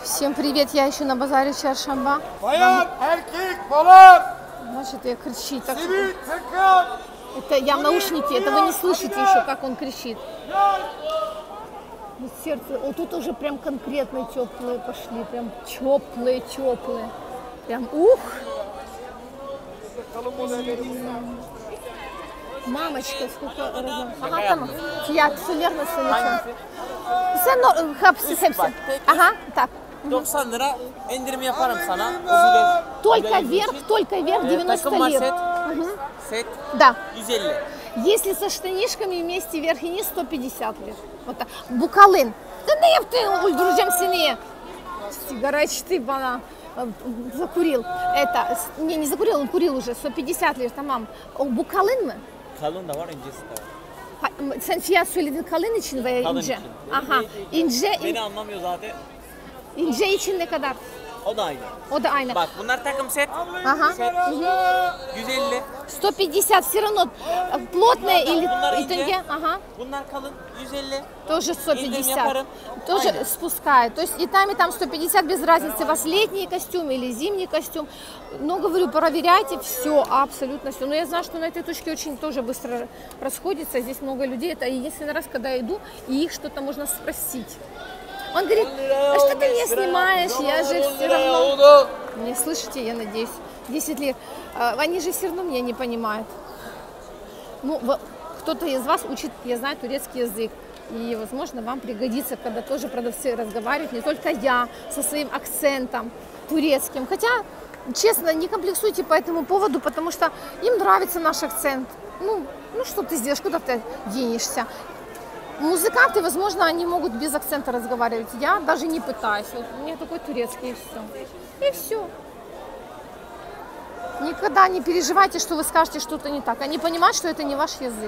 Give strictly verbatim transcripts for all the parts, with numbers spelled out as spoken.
Всем привет, я еще на базаре Чаршамба. Bayan, erkek, falan. Значит, я кричит. Так... Sivil, takım. Это я в наушнике, это вы не слышите еще, как он кричит. Вот сердце, вот тут уже прям конкретно теплые пошли, прям теплые, теплые. Прям ух! Мамочка, сколько разов. Ага, там фиат, сулер на сулер. Sen hapsi hepsi. Ага, так. doksan lira indirim yaparım sana. O Только вверх, только вверх девяносто Takım var лир. set. Угу. Set Да. yüz elli. Если со штанишками вместе вверх и низ, сто пятьдесят лир. Вот так. Букалын. Да не ты ульдуржем сильнее. Сигара ты бана. Закурил. Это, не, не закурил, он курил уже. сто пятьдесят лир, tamam. O bukалын mı? Kalın da var, incesi de var. Ha, sen fiyat söyledin kalın için veya Kalın ince? için. Aha. İnce, in, Beni anlamıyor zaten. ince için ne kadar? O da aynı. O da aynı. Bak bunlar takım set. Ага. Set. yüz elli. сто пятьдесят все равно плотное или Bunlar и ince. тонкие, ага, Bunlar kalın. yüz elli. тоже сто Indirim пятьдесят. yaparım. Тоже Aynen. спускает. То есть и там, и там сто пятьдесят без разницы, у вас летний костюм или зимний костюм. Но говорю, проверяйте все, абсолютно все. Но я знаю, что на этой точке очень тоже быстро расходится. Здесь много людей. Это единственный раз, когда я иду, и их что-то можно спросить. Он говорит, а что ты не снимаешь? Я же все равно... Не слышите, я надеюсь. десять лет. Они же все равно меня не понимают. Ну, кто-то из вас учит, я знаю, турецкий язык. И, возможно, вам пригодится, когда тоже продавцы разговаривают, не только я, со своим акцентом турецким. Хотя, честно, не комплексуйте по этому поводу, потому что им нравится наш акцент. Ну, ну что ты сделаешь, куда ты денешься? Музыканты, возможно, они могут без акцента разговаривать. Я даже не пытаюсь. Вот у меня такой турецкий, и все. И все. Никогда не переживайте, что вы скажете что-то не так. Они понимают, что это не ваш язык.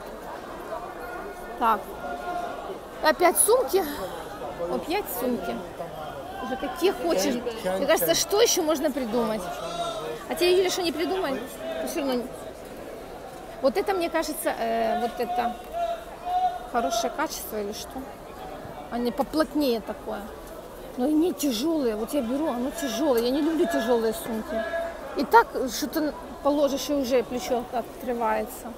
Так. Опять сумки. Опять сумки. Уже какие хочешь. Мне кажется, что еще можно придумать? А те видели, что не придумали? Все равно... Вот это, мне кажется, э, вот это хорошее качество или что? Они поплотнее такое. Но они тяжелые. Вот я беру, оно тяжелое. Я не люблю тяжелые сумки. И так что-то положишь, и уже плечо открывается.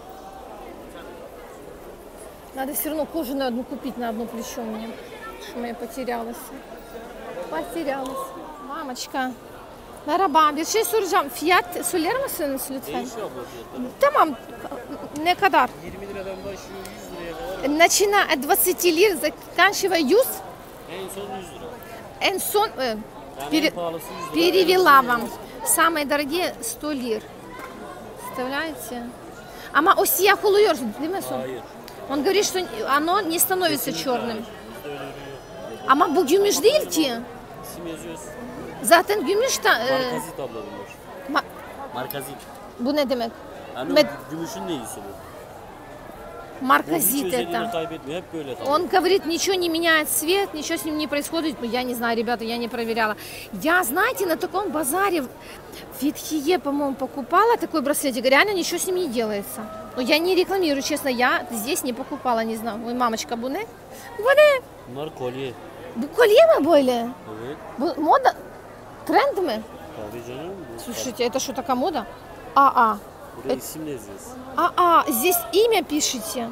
Надо все равно кожаную одну купить на одно плечо мне. Что я потерялась. Потерялась. Мамочка. Merhaba, bir şey soracağım. Fiyat söyler misiniz lütfen? Değişiyor abla fiyatları. Tamam. Ne kadar? yirmi liradan başlıyor yüz liraya kadar. Начиная от двадцати лир, заканчивая yüz. En son yüz lira. En son э, Yani пере- en pahalısı yüz lira. перевела вам. Самые дорогие сто лир. Представляете? Ama o siyah oluyor, değil mi? Hayır. Он говорит, что оно не становится черным. Bizde öyle ürün yok. Ama bu gümüş değil ki. İsim yazıyoruz. Zaten gümüş de... e, Markazit abla bunlar. ma- Markazit. bu ne demek? Yani Med- o gümüşün de iyisi bu. Bu hiç Марказит özelliğini это. kaybetmiyor. Hep böyle tabii. Он говорит, ничего не меняет цвет, ничего с ним не происходит. Ну, я не знаю, ребята, я не проверяла. Я, знаете, на таком базаре в Ветхие, по-моему, покупала такой браслетик. Реально ничего с ним не делается. Но я не рекламирую, честно, я здесь не покупала, не знаю. Ой, мамочка, bu ne? Bu ne? Bunlar kolye. Bu kolye mi böyle? Evet. Bu moda? Тренд mi? Tabii canım. Bu Слушайте, это что, такая мода? А-а. Buraya isimle yazıyoruz. А-а, здесь имя пишите.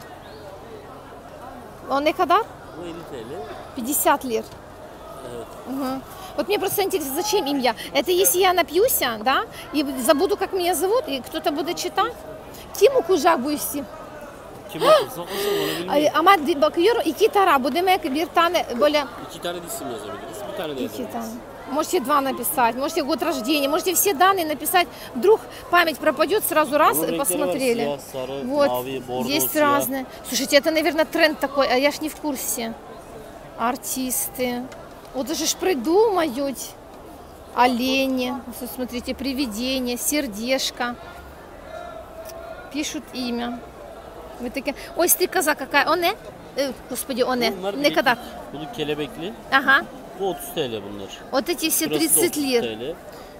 Он и когда? Bu elli TL. пятьдесят лир. Evet. Угу. Вот мне просто интересно, зачем имя? Это если я напьюсь, да, и забуду, как меня зовут, и кто-то будет читать? Kim okuyacak bu isim? Kim okursa okusun onu Ay, bilmiyorum. ama di- bakıyorum iki tara. Bu demek bir tane böyle İki tane de isim yazabiliriz. Bir tane de iki yazabiliriz. тане. Можете два написать, можете год рождения, можете все данные написать. Вдруг память пропадет, сразу раз Bunun и renkleri var. посмотрели. Siyah, sarı, Вот, mavi, bordo, есть siyah. разные. Слушайте, это, наверное, тренд такой, а я ж не в курсе. Артисты. Вот даже ж придумают. Олени. Вот смотрите, привидение, сердечко. Пишут имя. Вы такие, ой, стрекоза какая. Он не? Э, Господи, он не. Bunlar Не bilekli. когда? Bunu kelebekli. Ага. Bu otuz TL bunlar. Вот эти все Burası da тридцать otuz лир. TL.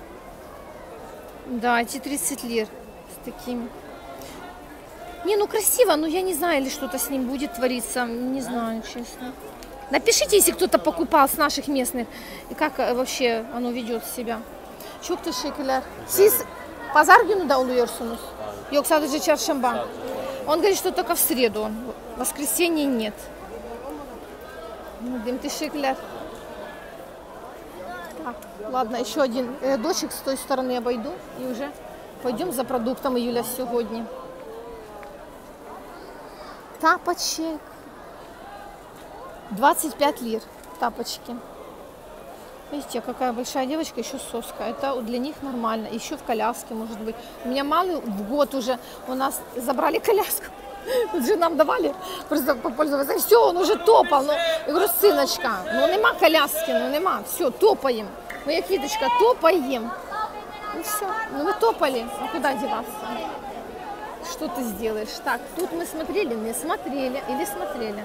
Да, эти тридцать лир. С такими. Не, ну красиво, но я не знаю, или что-то с ним будет твориться. Не знаю, честно. Напишите, если кто-то покупал с наших местных, и как вообще оно ведет себя. Çok teşekkürler. Siz pazar günü de oluyorsunuz? Yok, sadece çarşamba. Он говорит, что только в среду. В воскресенье нет. Дим, teşekkürler. Так, ладно, еще один рядочек с той стороны обойду и уже пойдем за продуктами, Юля, сегодня. Тапочек. двадцать пять лир тапочки. Видите, какая большая девочка, еще соска. Это для них нормально. Еще в коляске, может быть. У меня малый в год уже у нас забрали коляску. Тут же нам давали просто попользоваться. И все, он уже топал. Ну, я говорю, сыночка, ну нема коляски, ну нема. Все, топаем. Моя квиточка, топаем. Ну все, ну мы топали. А куда деваться? Что ты сделаешь? Так, тут мы смотрели, не смотрели или смотрели.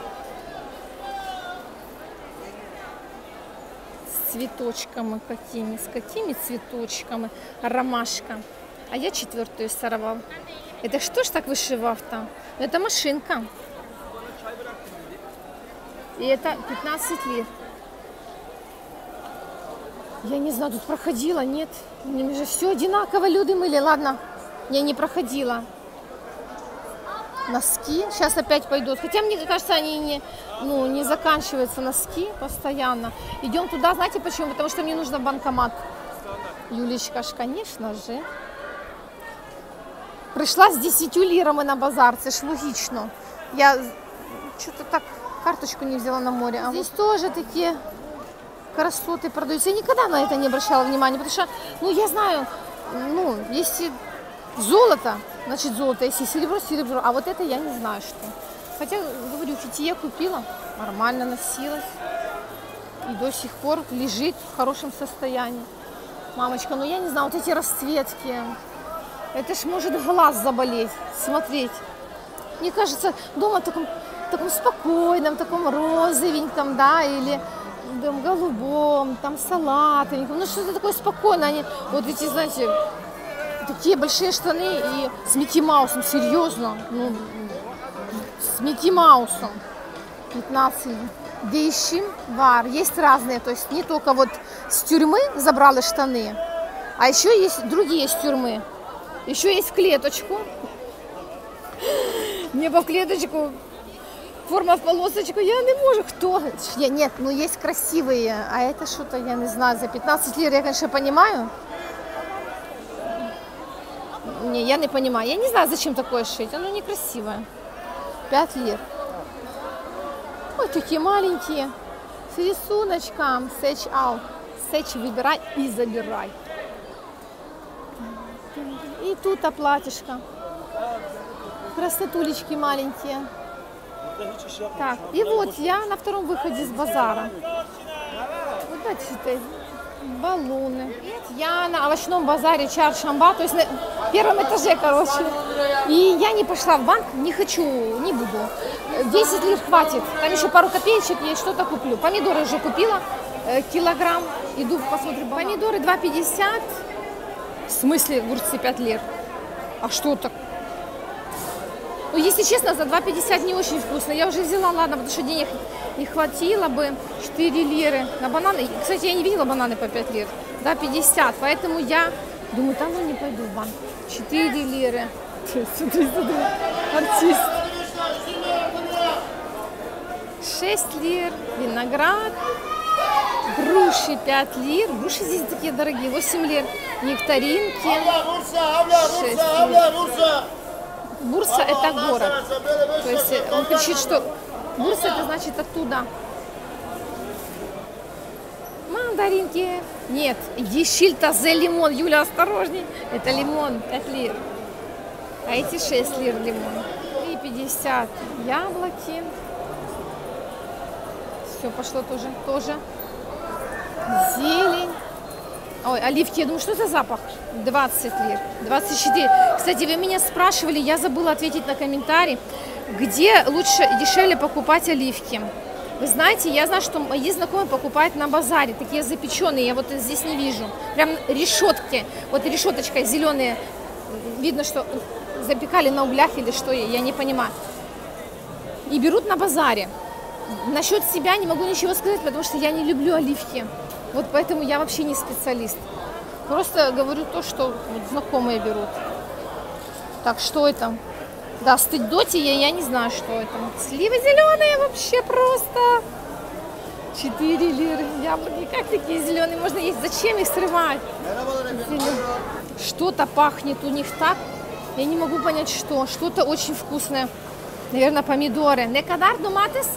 Цветочками какими, с какими цветочками, ромашка. А я четвертую сорвал. Это что ж так вышивав-то? Это машинка. И это пятнадцать лир. Я не знаю, тут проходила, нет. Мне же все одинаково люди мыли. Ладно, я не проходила. Носки. Сейчас опять пойдут. Хотя, мне кажется, они не, ну, не заканчиваются, носки постоянно. Идем туда, знаете почему? Потому что мне нужно банкомат. Юлечка ж, конечно же. Пришла с десятью лирами на базар. Это ж логично. Я что-то так карточку не взяла на море. А здесь вот тоже такие красоты продаются. Я никогда на это не обращала внимания. Потому что, ну, я знаю, ну, если золото, значит золото, если серебро, серебро. А вот это я не знаю, что. Хотя, говорю, фитие купила, нормально носилась. И до сих пор лежит в хорошем состоянии. Мамочка, ну я не знаю, вот эти расцветки. Это ж может глаз заболеть, смотреть. Мне кажется, дома в таком, таком спокойном, таком розовеньком, да, или там, голубом, там салатовеньком. Ну что-то такое спокойное. Они, вот эти, знаете, такие большие штаны и с Микки Маусом, серьезно, ну, с Микки Маусом. пятнадцать. Дейшим вар. Есть разные, то есть не только вот с тюрьмы забрали штаны, а еще есть другие с тюрьмы. Еще есть в клеточку. Небо в клеточку, форма в полосочку. Я не могу. Кто? Я, нет, ну есть красивые, а это что-то, я не знаю, за пятнадцать лир я, конечно, понимаю. Не, я не понимаю. Я не знаю, зачем такое шить. Оно некрасивое. пять лир. Ой, такие маленькие. С рисуночком. Сеч ал. Сеч выбирай и забирай. И тут платьишко. Красотулечки маленькие. Так, и вот я на втором выходе с базара. Вот бачите, баллоны. Я на овощном базаре Чаршамба, то есть на первом этаже, короче. И я не пошла в банк, не хочу, не буду. десять лир хватит. Там еще пару копеечек, я что-то куплю. Помидоры уже купила, килограмм. Иду посмотрю. Помидоры два пятьдесят. В смысле, огурцы пять лир? А что так? Ну, если честно, за два пятьдесят не очень вкусно. Я уже взяла, ладно, потому что денег не хватило бы. четыре лиры на бананы. Кстати, я не видела бананы по пять лир. два пятьдесят. Поэтому я думаю, там ну не пойду в банк. четыре лиры. Смотри, смотри. Артист. шесть лир. Виноград. Груши пять лир. Груши здесь такие дорогие. восемь лир. Нектаринки. шесть лир. Бурса – это город. То есть он кричит, что Бурса – это значит оттуда. Мандаринки. Нет, ешильта за лимон. Юля, осторожней. Это лимон, пять лир. А эти шесть лир лимон. три пятьдесят яблоки. Все, пошло тоже. Тоже. Зелень. Ой, оливки, я думаю, что за запах? двадцать лир, двадцать четыре. Кстати, вы меня спрашивали, я забыла ответить на комментарий, где лучше и дешевле покупать оливки. Вы знаете, я знаю, что мои знакомые покупают на базаре, такие запеченные, я вот здесь не вижу. Прям решетки, вот решеточкой зеленые, видно, что запекали на углях или что, я не понимаю. И берут на базаре. насчет себя не могу ничего сказать, потому что я не люблю оливки. Вот поэтому я вообще не специалист. Просто говорю то, что вот знакомые берут. Так, что это? Да, стыд доти, я, я не знаю, что это. Сливы зеленые вообще просто. четыре лиры. Яблоки как такие зеленые можно есть? Зачем их срывать? Что-то пахнет у них так. Я не могу понять, что. Что-то очень вкусное. Наверное, помидоры. Не кадар томатес?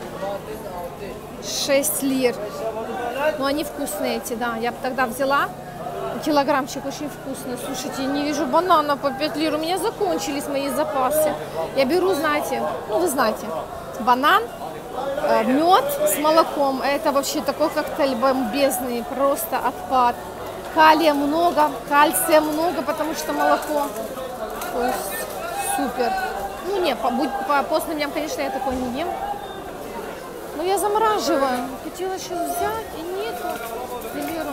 шесть лир. Но они вкусные эти, да. Я бы тогда взяла. Килограммчик очень вкусный. Слушайте, не вижу банана по пять лир. У меня закончились мои запасы. Я беру, знаете, ну вы знаете, банан, мед с молоком. Это вообще такой коктейль бомбезный. Просто отпад. Калия много, кальция много, потому что молоко. То есть супер. Ну не, по, по постным дням, конечно, я такое не ем. Но я замораживаю. Хотела сейчас взять, и нету. Лиру.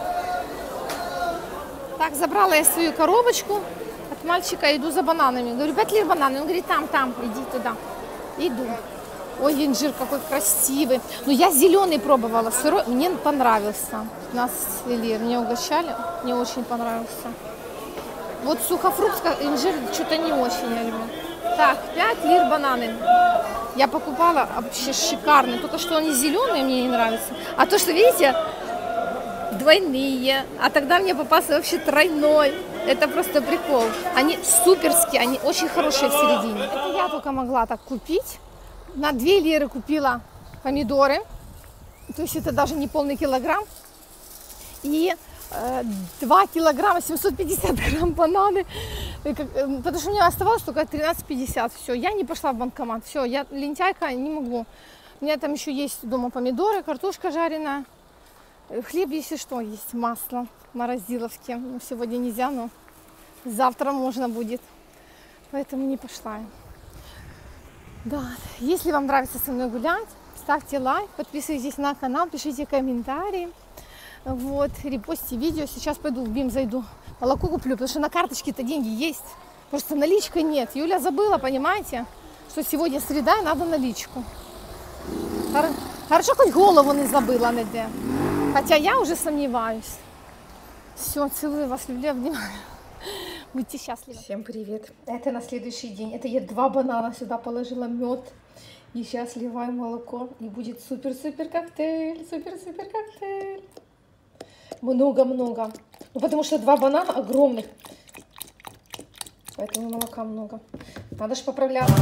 Так, забрала я свою коробочку от мальчика, иду за бананами. Говорю, пять лир бананы. Он говорит, там, там, иди туда. Иду. Ой, инжир какой красивый. Ну, я зеленый пробовала, сырой. Мне понравился. пятнадцать лир. Мне угощали. Мне очень понравился. Вот сухофрукт, инжир, что-то не очень я люблю. Так, пять лир бананы. Я покупала вообще шикарные. Только что они зеленые, мне не нравятся. А то, что, видите, двойные. А тогда мне попался вообще тройной. Это просто прикол. Они суперские, они очень хорошие в середине. Это я только могла так купить. На две лиры купила помидоры. То есть это даже не полный килограмм. И э, два килограмма, семьсот пятьдесят грамм бананы. И как, э, потому что у меня оставалось только тринадцать пятьдесят. Все, я не пошла в банкомат. Все, я лентяйка, не могу. У меня там еще есть дома помидоры, картошка жареная. Хлеб, если что, есть масло морозиловские. Ну, сегодня нельзя, но завтра можно будет. Поэтому не пошла я. Да, если вам нравится со мной гулять, ставьте лайк, подписывайтесь на канал, пишите комментарии. Вот, репостите видео. Сейчас пойду в БИМ зайду, молоко куплю, потому что на карточке-то деньги есть. Просто наличка нет. Юля забыла, понимаете, что сегодня среда и надо наличку. Хорошо, хоть голову не забыла ніде. Хотя я уже сомневаюсь. Все, целую вас, люблю, обнимаю. Будьте счастливы. Всем привет. Это на следующий день. Это я два банана сюда положила, мед. И сейчас сливаю молоко. И будет супер-супер коктейль. Супер-супер коктейль. Много-много. Ну, потому что два банана огромных. Поэтому молока много. Надо же поправляться.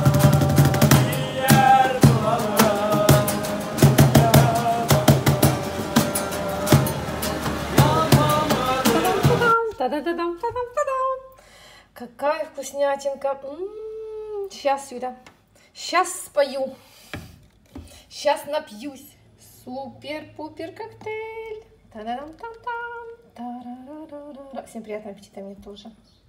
Та-да-да-дам, та-дам-та-дам. Какая вкуснятинка. М-м-м. Сейчас, Юля, сейчас спою. Сейчас напьюсь. Супер-пупер коктейль. Та-да-дам-та-дам. Та-ра-ра-ра-ра. Всем приятного аппетита, мне тоже.